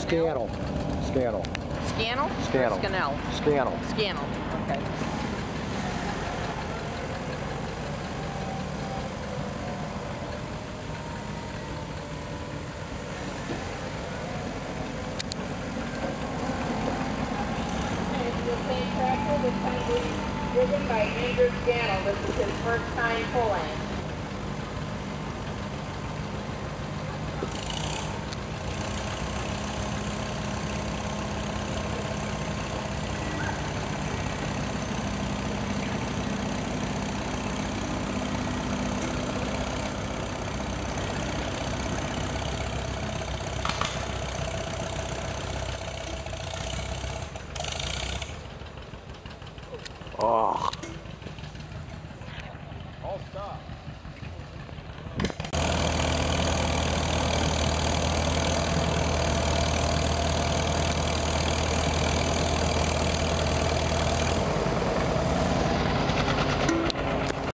Scannell? Scannell. Scannell? Scannell. Or Scannell? Scannell. Scannell, okay. The same tractor that's going to be driven by Andrew Scannell. This is his first time pulling. Oh. All stop.